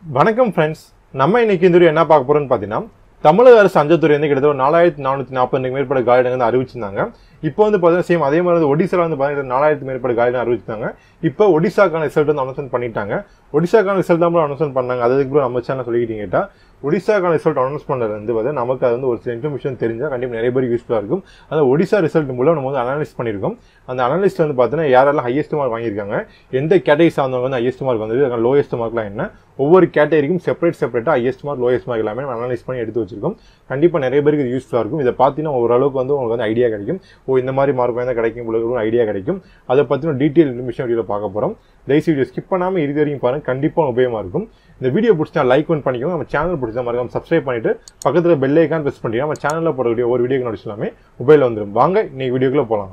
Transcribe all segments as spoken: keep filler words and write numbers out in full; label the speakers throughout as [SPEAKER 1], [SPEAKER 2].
[SPEAKER 1] வணக்கம் ஃப்ரெண்ட்ஸ், நம்ம இன்னைக்கு இந்த வீடியோ என்ன பார்க்க போறோம்னு பார்த்தீங்கன்னா, தமிழக அரசு அஞ்சல்துறை வந்து கிட்டத்தட்ட நாலாயிரத்தி நானூற்றி நாற்பதுக்கு மேற்பட்ட காலியிடங்கள் வந்து அறிவிச்சிருந்தாங்க. இப்போ வந்து பார்த்தீங்கன்னா சேம் அதே மாதிரி வந்து ஒடிசாவில் வந்து பார்த்தீங்கன்னா நாலாயிரத்து மேற்பட்ட காலியிடம் அறிவிச்சிருந்தாங்க. இப்போ ஒடிசாக்கான ரிசல்ட் வந்து அனௌன்ஸ்மெண்ட் பண்ணிட்டாங்க. ஒடிசாக்கான ரிசல்ட் தான் அனௌன்ஸ்மெண்ட் பண்ணாங்க. அதுக்கு நம்ம சேனல் சொல்லிக்கிட்டீங்க கேட்டால் ஒடிசாக்கான ரிசல்ட் அனௌன்ஸ் பண்ணுறது வந்து பார்த்தீங்கன்னா நமக்கு அது வந்து ஒரு சில இன்ஃபர்மேஷன் தெரிஞ்சால் கண்டிப்பாக நிறைய பேர் யூஸ்ஃபுல்லாக இருக்கும். அந்த ஒடிசா ரிசல்ட் மூலம் நம்ம வந்து அனலைஸ் பண்ணியிருக்கோம். அந்த அனலிஸ்ட் வந்து பார்த்தீங்கன்னா யாரெல்லாம் ஹையஸ்ட் மார்க் வாங்கியிருக்காங்க, எந்த கேட்டகரி சார்ந்தவங்க வந்து ஹையஸ்ட் மார்க் வந்தது, லோயஸ்ட் மார்க்லாம் என்ன, ஒவ்வொரு கேட்டகரிக்கும் செப்பரேட் செப்பரேட்டாக ஹையஸ்ட் மார்க் லோயஸ்ட் மார்க் எல்லாமே நம்ம அனலைஸ் பண்ணி எடுத்து வச்சிருக்கோம். கண்டிப்பாக நிறைய பேருக்கு இது யூஸ்ஃபுல்லாக இருக்கும். இதை பார்த்தீங்கன்னா ஓரளவுக்கு வந்து உங்களுக்கு வந்து ஐடியா கிடைக்கும். ஓ இந்த மாதிரி மார்க் வாங்க கிடைக்கும் உங்களுக்கு ஐடியா கிடைக்கும். அதை பற்றின டீட்டெயில் இன்ஃபர்மேஷன் வீடியோவில் பார்க்க போகிறோம். தயவுசெய்து வீடியோ ஸ்கிப் பண்ணாமல் இறுதி வரைக்கும் பாருங்கள், கண்டிப்பாக உபயோகமாக இருக்கும். இந்த வீடியோ பிடிச்சா லைக் ஒன் பண்ணிக்கோங்க. நம்ம சேனல் பிடிச்சா மறக்காம சப்ஸ்கிரைப் பண்ணிட்டு பக்கத்தில் பெல் ஐக்கான் ப்ரெஸ் பண்ணிட்டு நம்ம சேனலில் போடக்கூடிய ஒரு வீடியோக்கு நோட்டிஸ் எல்லாமே மொபைலில் வந்துடும். வாங்க இன்னைக்கு வீடியோக்குள்ளே போகலாம்.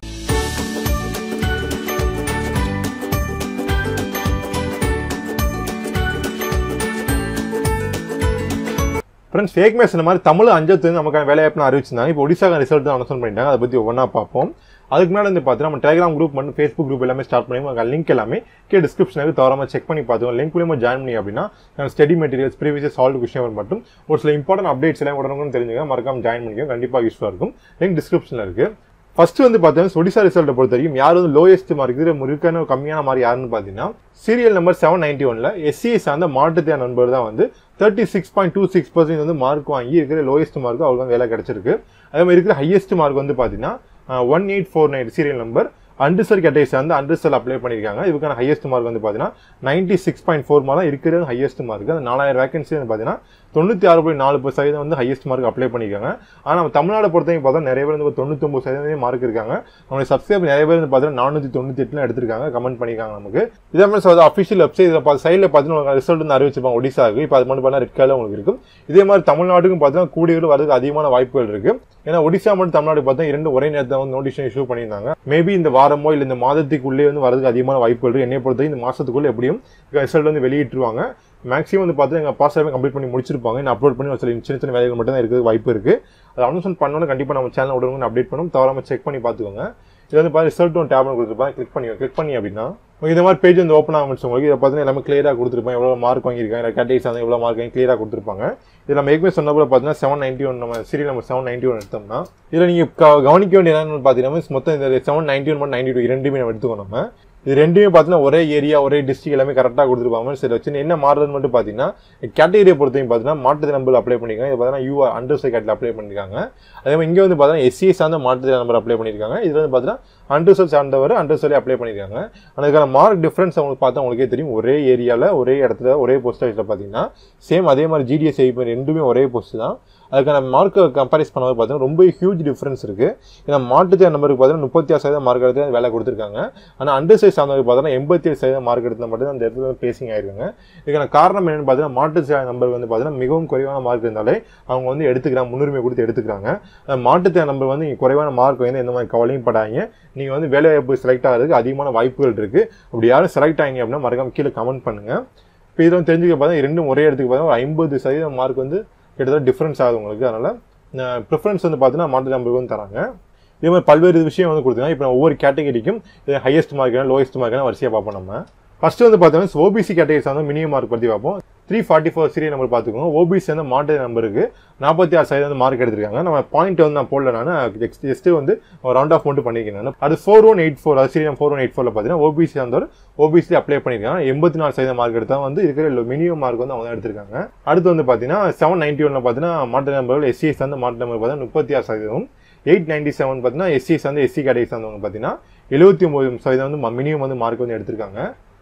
[SPEAKER 1] ஃப்ரெண்ட்ஸ், ஃபேக் மேஸ் இந்த மாதிரி தமிழ் அஞ்சல் நமக்கான வேலைவாய்ப்பு அறிவிச்சிருந்தாங்க. இப்போ ஒடிசாக்கான ரிசல்ட் தான் அனௌன்ஸ் பண்ணிட்டாங்க. அதை பற்றி ஒவ்வொன்றா பார்ப்போம். அதுக்கு முன்னாடி வந்து பார்த்தீங்கன்னா நம்ம டெலிகிராம் குரூப் மற்றும் ஃபேஸ்புக் குரூப் எல்லாமே ஸ்டார்ட் பண்ணி அங்கே லிங்க் எல்லாமே கே டிஸ்கிரிப்ஷனுக்கு தவறாமல் செக் பண்ணி பார்த்துக்கோங்க. லிங்க் மூலியமாக ஜாயின் பண்ணி அப்படின்னா study materials, previous solve question மட்டும் ஒரு சில இம்பார்ட்டன்ட் அப்டேட்ஸ் எல்லாம் உடனுக்குன்னு தெரிஞ்சுக்க மறக்காம ஜாயின் பண்ணிக்கோங்க. கண்டிப்பாக யூஸ்ஃபுல்லாக இருக்கும். லிங்க் டிஸ்கிரிப்ஷனில் இருக்குது. ஃபர்ஸ்ட் வந்து பார்த்தீங்கன்னா ஒடிசா ரிசல்ட்டை பொறுத்த வரைக்கும் யார் வந்து லோயஸ்ட் மார்க் இது முழுக்கான கம்மியான மார்க் யாருன்னு பார்த்தீங்கன்னா சீரியல் நம்பர் செவன் நைன்டி ஒன்ல எஸ்சிஐ சார்ந்த மாற்றுத்திறன் நண்பர் தான் வந்து thirty six point two six percent வந்து மார்க் வாங்கி இருக்கிற லோயஸ்ட் மார்க் அவருக்கு வந்து வேலை கிடைச்சிருக்கு. அதே மாதிரி இருக்கிற ஹையஸ்ட் மார்க் வந்து பார்த்தீங்கன்னா one eight four nine serial number அண்டர்சல் கேட்டகரி சார்ந்து அண்டர்சல் அப்ளை பண்ணியிருக்காங்க. இதுக்கான ஹையஸ்ட் மார்க் வந்து பார்த்தீங்கன்னா ninety six point four mark தான் இருக்கிறது ஹையஸ்ட் மார்க். அந்த நாலாயிரம் வேகன்சி வந்து பார்த்தீங்கன்னா தொண்ணூற்றி ஆறு புள்ளி நாலு சதவீதம் வந்து ஹையஸ்ட் மார்க் அப்ளை பண்ணியிருக்காங்க. ஆனால் நம்ம தமிழ்நாடு பொறுத்தவரைக்கும் பார்த்தா நிறைய பேர் வந்து தொண்ணூற்றி ஒன்பது சதவீதம் மார்க் இருக்காங்க. நம்மளுடைய சப்ஸ்கிரைப் நிறைய பேர் வந்து பார்த்தீங்கன்னா நானூற்றி தொண்ணூற்றி எட்டுல எடுத்திருக்காங்க, கமெண்ட் பண்ணியிருக்காங்க. நமக்கு இதே மாதிரி அஃபிஷியல் வெப்சைட் சைடில் பார்த்தீங்கன்னா ரிசல்ட் வந்து அறிவிச்சிருப்பாங்க ஒடிசாவுக்கு. இப்போ அது மட்டும் பார்த்தா ரெட் கலர் உங்களுக்கு இருக்கும். இதே மாதிரி தமிழ்நாட்டுக்கும் பார்த்தீங்கன்னா கூடிய வரதுக்கு அதிகமான வாய்ப்புகள் இருக்கு. ஏன்னா ஒடிசா மட்டும் தமிழ்நாடு பார்த்தா இரண்டு ஒரே நேரத்தில் வந்து நோட்டிஃபிகேஷன் இஷ்யூ பண்ணியிருந்தாங்க. மேபி இந்த வாரமோ இல்லை இந்த மாதத்துக்குள்ளே வந்து வரதுக்கு அதிகமான வாய்ப்புகள் இருக்கு. என்னை பொறுத்தவரை இந்த மாசத்துக்குள்ள எப்படியும் ரிசல்ட் வந்து வெளியிட்டுருவாங்க. மேக்ஸிமம் வந்து பார்த்து எங்கள் பாஸ் எல்லாமே கம்ப்ளீட் பண்ணி முடிச்சிருப்பாங்க. இன்னும் அப்லோட் பண்ணி ஒரு சில சின்ன சின்ன வேலைகள் மட்டும் தான் இருக்கிறது வாய்ப்பு இருக்குது. அது அனௌன்ஸ்மெண்ட் பண்ணோன்னு கண்டிப்பாக நம்ம சேனல் உடனே அப்டேட் பண்ணும். தவறாமல் செக் பண்ணி பார்த்துக்கோங்க. இது வந்து பார்த்து ரிசல்ட் ஒன்று டேப்லெட் கொடுத்துருப்பாங்க. கிளிக் பண்ணி கிளிக் பண்ணி அப்படின்னா இந்த மாதிரி பேஜ் வந்து ஓப்பன் ஆகும். உங்களுக்கு இதை பார்த்தீங்கன்னா எல்லாமே கிளியராக கொடுத்துருப்பாங்க. எவ்வளோ மார்க் வாங்கியிருக்காங்க, கேட்டகரிஸ் வந்து எவ்வளோ மார்க் வாங்கி கிளியராக கொடுத்துருப்பாங்க. இதில் நம்ம ஏற்கனவே சொன்ன போல பார்த்தீங்கன்னா செவன் நைன்டி ஒன் நம்ம சீரியல் நம்ம செவன் நைன்டி ஒன் எடுத்தோம்னா இதில் நீங்கள் கவனிக்க வேண்டிய என்னன்னு பார்த்தீங்கன்னா மொத்தம் இந்த செவன் நைன்டி ஒன் மட்டும் நைன்டி டூ ரெண்டுமே நம்ம எடுத்துக்கணும். நம்ம இது ரெண்டுமே பார்த்தீங்கன்னா ஒரே ஏரியா ஒரே டிஸ்ட்ரிக்ட் எல்லாமே கரெக்டாக கொடுத்துருப்பாங்க. சரி வச்சு என்ன மாறுதுன்னு மட்டும் பார்த்தீங்கன்னா கேட்டகரியை பொறுத்தவரைக்கும் பார்த்தீங்கன்னா மாற்றுத்திறன் நம்பர் அப்ளை பண்ணியிருக்காங்க. இது பார்த்தீங்கன்னா யூ அண்டர்சல் கேட்டில் அப்ளை பண்ணியிருக்காங்க. அதே மாதிரி இங்கே வந்து பார்த்தீங்கன்னா எஸ்சிஐ சார்ந்த மாற்றுத்திறன் நம்பர் அப்ளை பண்ணியிருக்காங்க. இது வந்து பார்த்தீங்கன்னா அண்டர்சல் சார்ந்தவர் அண்டர்சலே அப்ளை பண்ணியிருக்காங்க. அதுக்கான மார்க் டிஃபரன்ஸ் அவங்களுக்கு பார்த்தா உங்களுக்கே தெரியும். ஒரே ஏரியாவில் ஒரே இடத்துல ஒரே போஸ்ட் ஆஃபீஸில் பார்த்தீங்கன்னா சேம் அதே மாதிரி ஜிடிஎஸ் ஐபி ரெண்டுமே ஒரே போஸ்ட் தான். அதுக்கான மார்க்கை கம்பேரிஸ் பண்ணும்போது பார்த்தீங்கன்னா ரொம்ப ஹியூஜ் டிஃபரன்ஸ் இருக்குது. ஏன்னா மாற்றுத்திறன் நம்பருக்கு பார்த்தீங்கன்னா முப்பத்தி ஆறு சதவீதம் மார்க் எடுத்து வேலை கொடுத்துருக்காங்க. ஆனால் அண்டர்சைஸ் சார்ந்தவருக்கு பார்த்தீங்கன்னா எண்பத்தி ஏழு சதவீதம் மார்க் எடுத்தால் மட்டும் தான் அந்த இடத்துல பேசிங் ஆயிருக்காங்க. இதுக்கான காரணம் என்னன்னு பார்த்தீங்கன்னா மாற்றுத்திறன் நம்பர் வந்து பார்த்தீங்கன்னா மிகவும் குறைவான மார்க் இருந்தாலே அவங்க வந்து எடுத்துக்கிறாங்க, முன்னுரிமை கொடுத்து எடுத்துக்கிறாங்க. மாற்றுத்திறன் நம்பர் வந்து நீங்கள் குறைவான மார்க் வந்து எந்த மாதிரி கவலையும் படாங்க. நீங்கள் வந்து வேலை வாய்ப்பு செலக்ட் ஆகிறதுக்கு அதிகமான வாய்ப்புகள் இருக்குது. அப்படி யாரும் செலக்ட் ஆகிங்க அப்படின்னா மறக்காம கீழே கமெண்ட் பண்ணுங்கள். இப்போ இதை வந்து தெரிஞ்சுக்க பார்த்தா ரெண்டும் ஒரே இடத்துக்கு பார்த்தீங்கன்னா ஒரு ஐம்பது சதவீதம் மார்க் வந்து கிட்டத்தட்ட டிஃப்ரென்ஸ் ஆகுது உங்களுக்கு. அதனால் ப்ரிஃபரன்ஸ் வந்து பார்த்தீங்கன்னா மாற்று நம்பருக்கு வந்து தராங்க. இதே மாதிரி பல்வேறு விஷயம் வந்து கொடுத்துருக்காங்க. இப்போ ஒவ்வொரு கேட்டகரிக்கும் ஹையஸ்ட் மார்க் லோயஸ்ட் மார்க் வரிசையாக பார்ப்போம். நம்ம ஃபர்ஸ்ட் வந்து பார்த்தீங்கன்னா ஓபிசி கேட்டகரிஸ் வந்து மினிமம் மார்க் பற்றி பார்ப்போம். Three forty four serial number பார்த்துக்கோங்க. ஓபிசி வந்து மாற்று நம்பருக்கு நாற்பத்தி ஆறு சதவீதம் மார்க் எடுத்திருக்காங்க. நம்ம பாயிண்ட் வந்து நான் போடல, நான் ஜஸ்ட் வந்து ரவுண்ட் ஆஃப் மட்டும் பண்ணியிருக்கேன். அது ஃபோர் ஒன் எயிட் ஃபோர் அது சீரியல் ஃபோர் ஒன் எயிட் ஃபோரில் பார்த்தீங்கன்னா ஓபிசி வந்து ஒரு ஓபிசி அப்ளை பண்ணியிருக்காங்க. எண்பத்தி நாலு சதவீதம் மார்க் எடுத்தால் வந்து இருக்கிற மினிமம் மார்க் வந்து அவங்க எடுத்திருக்காங்க. அடுத்து வந்து பார்த்தீங்கன்னா செவன் நைன்டி ஒன்ல பார்த்தீங்கன்னா மாற்று நம்பர்கள் எஸ்சிஎஸ் வந்து மாற்று நம்பர் பார்த்தீங்கன்னா முப்பத்தி ஆறு சதவீதம். எயிட் நைன்டி செவன் பார்த்தீங்கன்னா எஸ்சிஎஸ் வந்து எஸ்சி கேட்டகரி சார்ந்தவங்க பார்த்தீங்கன்னா எழுபத்தி ஒன்பது சதவீதம் வந்து மினிமம் வந்து மார்க் வந்து எடுத்திருக்காங்க.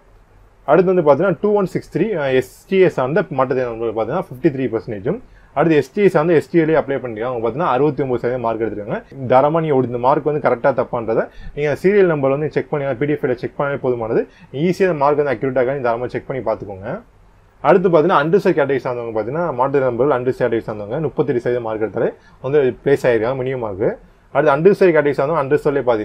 [SPEAKER 1] அடுத்து வந்து பார்த்தீங்கன்னா two one six three STs வந்து மாற்றுத்திறன் நம்பர் பார்த்தீங்கன்னா ஃபிஃப்டி த்ரீ பர்சன்டேஜும். அடுத்து எஸ்டிஎஸ் வந்து எஸ்டிஏலே அப்ளை பண்ணிருக்காங்க. அவங்க பார்த்தீங்கன்னா அறுபத்தி ஒன்பது சதவீதம் மார்க் எடுத்துருக்காங்க. தாராளமாக நீங்கள் இந்த மார்க் வந்து கரெக்டாக தப்பான்றதை நீங்கள் சீரியல் நம்பர் வந்து செக் பண்ணி பிடிஎஃப்ல செக் பண்ணாலே போதுமானது. ஈஸியாக மார்க் வந்து அக்யூரேட்டாக தாராளமாக செக் பண்ணி பார்த்துக்கோங்க. அடுத்து பார்த்தீங்கன்னா அண்டர்சல் கேட்டகரி சார்ந்தவங்க பார்த்தீங்கன்னா மாற்று நம்பர்கள் அண்டர்சல் கேட்டகரி சார்ந்தவங்க முப்பத்தெட்டு சதவீதம் மார்க் எடுத்தாலே வந்து பிளேஸ் ஆகிருக்காங்க மினிமம் மார்க். அடுத்து அண்டர்சல் கேட்டகரி சார்ந்தவங்க அண்டர்சல்லே பார்த்தீங்கன்னா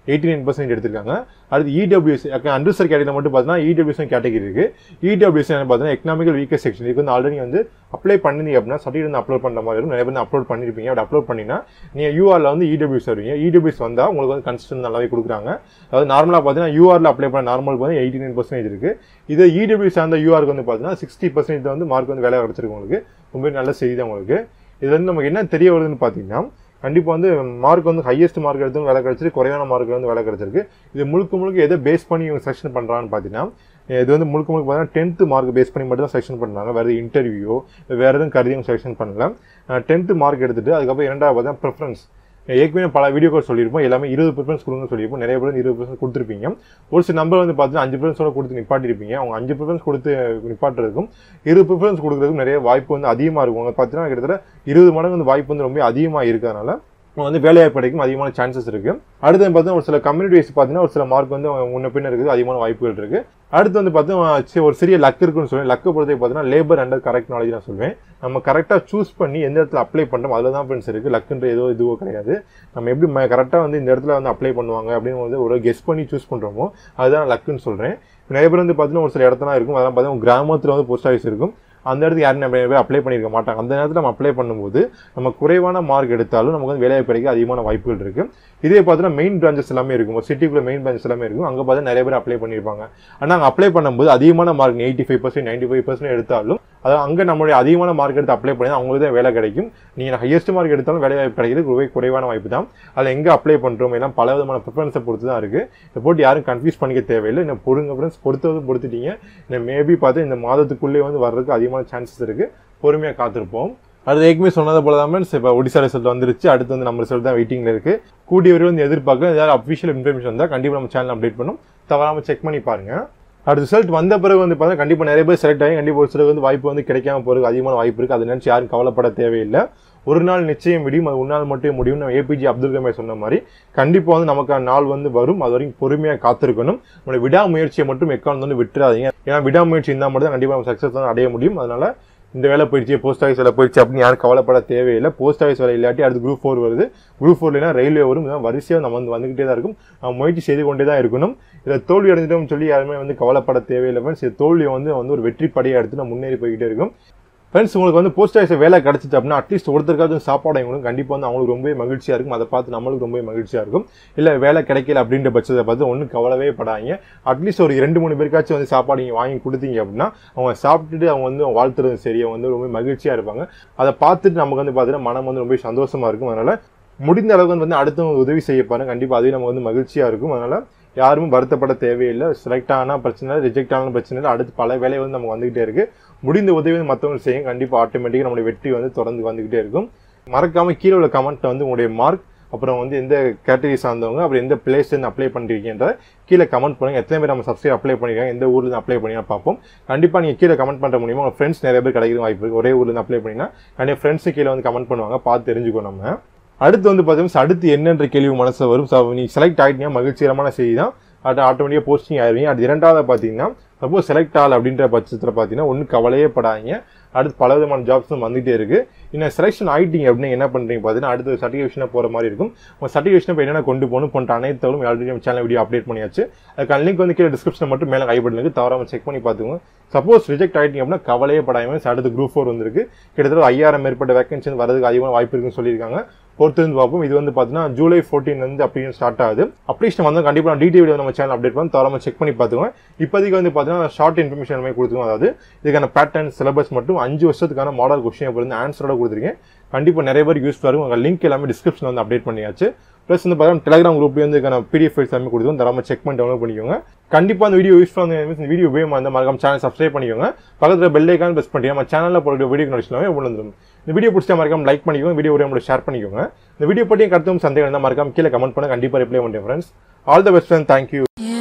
[SPEAKER 1] எயிட்டி நைன் பர்சன்டேஜ் எடுத்திருக்காங்க. அடுத்து இடபிள்யூஎஸ் அண்டர்சர் கேட்டகரியில் மட்டும் பார்த்தீங்கன்னா இடபிள்யூஎஸ் கேட்டகரி இருக்கு. இடபிள்யூஎஸ் என்ன பார்த்தீங்கன்னா எக்கனாமிக்கல் வீக்கர் செக்ஷன். இதுக்கு வந்து ஆல்ரெடி வந்து அப்ளை பண்ணி அப்படின்னா சர்டிஃபிகேட் வந்து அப்லோட் பண்ணுற மாதிரி இருக்கும். நிறைய பேர் அப்லோட் பண்ணிருப்பீங்க. அப்படி அப்லோட் பண்ணினா நீங்கள் யூஆர்ல வந்து இடபிள்யூஎஸ் வருவீங்க. இடபிள்யூஎஸ் வந்தால் உங்களுக்கு வந்து கன்சிஸ்டன் நல்லாவே கொடுக்குறாங்க. அதாவது நார்மலாக பார்த்தீங்கன்னா யூஆர்ல அப்ளை பண்ண நார்மல் வந்து எயிட்டி நைன் பர்சன்டேஜ் இருக்கு. இது இடபிள்யூஎஸ் அந்த யூஆருக்கு வந்து பார்த்தீங்கன்னா சிக்ஸ்டி பர்சன்டேஜ் வந்து மார்க் வந்து வேலை கிடைச்சிருக்கு. உங்களுக்கு ரொம்ப நல்ல செய்தி தான் உங்களுக்கு. இது வந்து நமக்கு என்ன தெரிய வருதுன்னு பார்த்தீங்கன்னா கண்டிப்பாக வந்து மார்க் வந்து ஹையஸ்ட் மார்க் எடுத்து வேலை கிடைச்சிருக்கு, குறைவான மார்க் வந்து வேலை கிடைச்சிருக்கு. இது முழுக்க முழுக்க எதை பேஸ் பண்ணி இவங்க செலக்ஷன் பண்ணுறான்னு பார்த்தீங்கன்னா இது வந்து முழுக்க முழுக்க பார்த்தீங்கன்னா டென்த்து மார்க் பேஸ் பண்ணி மட்டும் தான் செலக்ஷன் பண்ணுறாங்க. வேறு இன்டர்வியூ வேறு எதுவும் கருதியும் செலக்ஷன் பண்ணல. டென்த்து மார்க் எடுத்துட்டு அதுக்கப்புறம் இரண்டாவது பார்த்தீங்கன்னா ப்ரிஃபரன்ஸ். ஏற்கனவே பல வீடியோக்கள் சொல்லியிருப்போம். எல்லாமே இருபது ப்ரிஃபரன்ஸ் கொடுங்கன்னு சொல்லியிருப்போம். நிறைய பேர் இருபது பர்சன்ட் கொடுத்துருப்பீங்க. ஒரு சில நம்பர் வந்து பார்த்தீங்கன்னா அஞ்சு ப்ரிஃபரன்ஸோட கொடுத்து நிப்பாட்டிருப்பீங்க. அவங்க அஞ்சு ப்ரிஃபரன்ஸ் கொடுத்து நிப்பாட்டுறதுக்கும் இருபது ப்ரிஃபரன்ஸ் கொடுக்குறதுக்கும் நிறைய வாய்ப்பு வந்து அதிகமாக இருக்கும். அவங்க பார்த்தீங்கன்னா கிட்டத்தட்ட இருபது மடங்கு வந்து வாய்ப்பு வந்து ரொம்ப அதிகமாக இருக்கிறதுனால வந்து வேலைவாய்ப்பு கிடைக்கும் அதிகமான சான்சஸ் இருக்கு. அடுத்து பார்த்தீங்கன்னா ஒரு சில கம்யூனிட்டி வைஸ் பார்த்தீங்கன்னா ஒரு சில மார்க் வந்து முன்ன பின்ன இருக்குது, அதிகமான வாய்ப்புகள் இருக்கு. அடுத்து வந்து பார்த்தீங்கன்னா ஒரு சிறிய லக் இருக்குன்னு சொல்லுவேன். லக்கு பொறுத்த பார்த்தீங்கன்னா லேபர் அண்டர் கரெக்ட் நாலேஜ் நான் சொல்வேன். நம்ம கரெக்டாக சூஸ் பண்ணி எந்த இடத்துல அப்ளை பண்ணுறோம் அதில் தான் ஃப்ரெண்ட்ஸ் இருக்குது. லக்குன்ற ஏதோ இதுவோ கிடையாது. நம்ம எப்படி கரெக்டாக வந்து இந்த இடத்துல வந்து அப்ளை பண்ணுவாங்க அப்படின்னு வந்து ஒரு கெஸ் பண்ணி சூஸ் பண்ணுறோமோ அதுதான் லக்குன்னு சொல்கிறேன். நிறைய பேர் வந்து பார்த்தீங்கன்னா ஒரு சில இடத்துல இருக்கும். அதெல்லாம் பார்த்தீங்கன்னா கிராமத்தில் வந்து போஸ்ட் ஆஃபீஸ் இருக்கும். அந்த இடத்துக்கு யாரும் நிறைய பேர் அப்ளை பண்ணியிருக்க மாட்டாங்க. அந்த நேரத்தில் நம்ம அப்ளை பண்ணும்போது நம்ம குறைவான மார்க் எடுத்தாலும் நமக்கு வந்து வேலைவாய்ப்பு கிடைக்க அதிகமான வாய்ப்புகள் இருக்குது. இதே பார்த்தீங்கன்னா மெயின் பிரான்ச்சஸ் எல்லாமே இருக்கும். ஒரு சிட்டிக்குள்ள மெயின் பிரான்ச்சஸ் எல்லாமே இருக்கும். அங்கே பார்த்தா நிறைய பேர் அப்ளை பண்ணியிருப்பாங்க. ஆனால் அங்கே அப்ளை பண்ணும்போது அதிகமான mark eighty five percent ninety five percent எடுத்தாலும் அதாவது அங்கே நம்மளுடைய அதிகமான மார்க் எடுத்து அப்ளை பண்ணி அவங்களுக்கு தான் வேலை கிடைக்கும். நீங்கள் ஹையஸ்ட் மார்க் எடுத்தாலும் வேலை வாய்ப்பு கிடைக்கிறது ரொம்ப குறைவான வாய்ப்பு தான். அதில் எங்கே அப்ளை பண்ணுறோம் எல்லாம் பல விதமான ப்ரிஃபரன்ஸை பொறுத்து தான் இருக்குது. இதை போட்டு யாரும் கன்ஃபியூஸ் பண்ணிக்க தேவையில்லை. இன்னும் பொறுங்க ஃப்ரெண்ட்ஸ், பொறுத்தது பொறுத்துட்டீங்க. இந்த மேபி பார்த்து இந்த மாதத்துக்குள்ளே வந்து வர்றதுக்கு அதிகமான சான்சஸ் இருக்குது. பொறுமையாக காத்திருப்போம். அது ஏற்கனவே சொன்னதை போல தான் ஃப்ரெண்ட்ஸ் இப்போ ஒடிசா ரிசல்ட் வந்துருச்சு. அடுத்து வந்து நம்ம ரிசல்ட் தான் வெயிட்டிங்கில் இருக்குது. கூடிய வரை வந்து எதிர்பார்க்க ஏதாவது அஃபிஷியல் இன்ஃபர்மேஷன் வந்தால் கண்டிப்பாக நம்ம சேனல் அப்டேட் பண்ணும். தவறாமல் செக் பண்ணி பாருங்கள். அடுத்த ரிசல்ட் வந்த பிறகு வந்து பார்த்தா கண்டிப்பாக நிறைய பேர் செலக்ட் ஆகி கண்டிப்பாக ஒரு சில வந்து வாய்ப்பு வந்து கிடைக்காம போகிறதுக்கு அதிகமான வாய்ப்பு இருக்குது. அதை நினச்சி யாரும் கவலைப்பட தேவையில்லை. ஒரு நாள் நிச்சயம் முடியும், அது ஒரு நாள் மட்டும் முடியும். நம்ம ஏபிஜே அப்துல் கலாம் சொன்ன மாதிரி கண்டிப்பாக வந்து நமக்கான நாள் வந்து வரும். அது வரைக்கும் பொறுமையாக காத்திருக்கணும். நம்மளுடைய விடாமுயற்சியை மட்டும் எக்காரணம் வந்து விட்டுறாதீங்க. ஏன்னா விடாமுயற்சி இருந்தால் மட்டும் தான் கண்டிப்பாக நம்ம சக்ஸஸ் வந்து அடைய முடியும். அதனால இந்த வேலை போயிடுச்சு, போஸ்ட் ஆஃபீஸ் வேலை போயிடுச்சு அப்படின்னு யாரும் கவலைப்பட தேவையில்லை. போஸ்ட் ஆஃபீஸ் வேலை இல்லாட்டி அடுத்து குரூப் ஃபோர் வருது. குரூப் ஃபோர்லாம் ரயில்வே வரும். இதான் வரிசையாக நம்ம வந்து வந்துகிட்டே தான் இருக்கும். நம்ம முயற்சி செய்து கொண்டே தான் இருக்கணும். இதில் தோல்வி அடைஞ்சிட்டோம்னு சொல்லி யாருமே வந்து கவலைப்பட தேவையில்லை ஃப்ரெண்ட்ஸ். இது தோல்வியை வந்து வந்து ஒரு வெற்றி படையை எடுத்து நம்ம முன்னேறி போய்கிட்டே இருக்கும். ஃப்ரெண்ட்ஸ், உங்களுக்கு வந்து போஸ்ட் ஆஃபீஸ் வேலை கிடச்சிச்சு அப்படின்னா அட்லீஸ்ட் ஒருத்தருக்காவது சாப்பாடு எங்களுக்கு கண்டிப்பாக வந்து அவங்களுக்கு ரொம்ப மகிழ்ச்சியாக இருக்கும். அதை பார்த்து நம்மளுக்கு ரொம்ப மகிழ்ச்சியாக இருக்கும். இல்லை வேலை கிடைக்கல அப்படின்ற பட்சத்தை பார்த்து ஒன்றும் கவலைவே படாங்க. அட்லீஸ்ட் ஒரு ரெண்டு மூணு பேருக்காச்சும் வந்து சாப்பாடு நீங்கள் வாங்கி கொடுத்தீங்க அப்படின்னா அவங்க சாப்பிட்டுட்டு அவங்க வந்து வாழ்த்துறது சரி, அவங்க வந்து ரொம்ப மகிழ்ச்சியாக இருப்பாங்க. அதை பார்த்துட்டு நமக்கு வந்து பார்த்தீங்கன்னா மனம் வந்து ரொம்ப சந்தோஷமாக இருக்கும். அதனால் முடிந்த அளவுக்கு வந்து அடுத்தவங்க உதவி செய்ய பாருங்க. கண்டிப்பாக அதுவே நமக்கு வந்து மகிழ்ச்சியாக இருக்கும். அதனால் யாரும் வருத்தப்பட தேவையில்லை. செலக்ட் ஆனால் பிரச்சனை இல்லை, ரிஜெக்ட் ஆனாலும் பிரச்சனை இல்லை. அடுத்து பல வேலை வந்து நமக்கு வந்துகிட்டே இருக்குது. முடிந்த உதவி வந்து மற்றவங்க செய்யும். கண்டிப்பாக ஆட்டோமேட்டிக்காக நம்மளுடைய வெற்றி வந்து தொடர்ந்து வந்துகிட்டே இருக்கும். மறக்காமல் கீழே உள்ள கமெண்ட்டில் வந்து உங்களுடைய மார்க், அப்புறம் வந்து எந்த கேட்டகரி சார்ந்தவங்க, அப்புறம் எந்த பிளேஸ்லேருந்து அப்ளை பண்ணிருக்கீங்கன்ற கீழே கமெண்ட் பண்ணுங்கள். எத்தனை பேர் நம்ம சப்ஸ்கிரைப் அப்ளை பண்ணிருக்காங்க, எந்த ஊர்லேருந்து அப்ளை பண்ணினா பார்ப்போம். கண்டிப்பாக நீங்கள் கீழே கமெண்ட் பண்ணுற மூலியமாக உங்கள் ஃப்ரெண்ட்ஸ் நிறைய பேர் கிடைக்கிற வாய்ப்பு இருக்குது. ஒரே ஊர்லேருந்து அப்ளை பண்ணினா கண்டிப்பாக ஃப்ரெண்ட்ஸு கீழே வந்து கமெண்ட் பண்ணுவாங்க, பார்த்து தெரிஞ்சுக்கோ. நம்ம அடுத்து வந்து பார்த்தீங்கன்னா அடுத்து என்னென்ற கேள்வி மனசில் வரும். ஸோ நீ செலக்ட் ஆகிட்டீங்கன்னா மகிழ்ச்சிகரமான செய்தி தான். அது ஆட்டோமேட்டிக்காக போஸ்டிங் ஆயிருவீங்க. அது இரண்டாவது பார்த்தீங்கன்னா சப்போஸ் செலக்ட் ஆகல அப்படின்ற பட்சத்தில் பார்த்தீங்கன்னா ஒன்றும் கவலையே படாதீங்க. அடுத்து பல விதமான ஜாப்ஸும் வந்துகிட்டே இருக்குது. இன்னும் செலக்ஷன் ஆகிட்டீங்க அப்படின்னு என்ன பண்ணுறீங்க பார்த்தீங்கன்னா அடுத்து சர்டிஃபிகேஷனாக போகிற மாதிரி இருக்கும். உங்கள் சர்டிஃபிகேஷன் இப்போ என்னென்ன கொண்டு போகணும் போன்ற அனைத்தும் ஆல்ரெடி நம்ம சேனல் வீடியோ அப்டேட் பண்ணியாச்சு. அதுக்கான லிங்க் வந்து கீழே டிஸ்கிரிப்ஷன் மட்டும் மேலே கைப்படலுக்கு தவறாமல் செக் பண்ணி பார்த்துக்கோங்க. சப்போஸ் ரிஜெக்ட் ஆகிட்டீங்க அப்படின்னா கவலையே படாமல் அடுத்து குரூப் ஃபோர் வந்துருக்கு. கிட்டத்தட்ட ஐயாயிரம் மேற்பட்ட வேகன்சி வரதுக்கு அதிகமான வாய்ப்பு இருக்குன்னு சொல்லியிருக்காங்க. பொறுத்திருந்து பார்ப்போம். இது வந்து பார்த்தீங்கன்னா ஜூலை ஃபோர்டீன் வந்து அப்படின்னு ஸ்டார்ட் ஆகுது. அப்ளிகேஷன் வந்து கண்டிப்பாக நான் டீட்டெயில் நம்ம சேனல் அப்டேட் பண்ணி தவறாமல் செக் பண்ணி பார்த்துக்கோங்க. இப்போதைக்கு வந்து பார்த்தீங்கன்னா ஷார்ட் இன்ஃபர்மேஷன் மாதிரி கொடுத்துருவோம். அதாவது இதுக்கான பேட்டர்ன் சிலபஸ் மட்டும் அஞ்சு வருஷத்துக்கான மாடல் கொஸ்டின் பேப்பர் வந்து ஆன்சரோட கொடுத்துருக்கேன். கண்டிப்பாக நிறைய பேர் யூஸ்ஃபுல்லாக இருக்கும். உங்கள் லிங்க் எல்லாமே டிஸ்கிரிப்ஷன் வந்து அப்டேட் பண்ணியாச்சு. ப்ளஸ் வந்து பார்த்தீங்கன்னா டெலிகிராம் குரூப்லேயே வந்து இதுக்கான பிடிஎஃப் ஃபைல்ஸ் எல்லாமே கொடுத்துருவோம். தராமல் செக் பண்ணி டவுன்லோட் பண்ணிக்கோங்க. கண்டிப்பாக அந்த வீடியோ யூஸ்ஃபுல்லாக இந்த வீடியோ உபயோகமாக இருந்தால் மறக்காம சேனல் சப்ஸ்கிரைப் பண்ணிக்கோங்க. பக்கத்தில் பெல் ஐக்கான் ப்ரெஸ் பண்ணி நம்ம சேனலில் போகிற வீடியோ நோட்டிஃபிகேஷன் உள்ள வந்துடும். இந்த வீடியோ பிடிச்சா மறக்காம லைக் பண்ணிக்கோங்க. வீடியோ ஒரே மட்டும் ஷேர் பண்ணிக்கோங்க. இந்த வீடியோ பற்றியும் கருத்தும் சந்தேகம் இருந்தால் மறக்காம கீழே கமெண்ட் பண்ண கண்டிப்பாக ரிப்ளை பண்ணுறேன் friends. All the best friend. Thank you.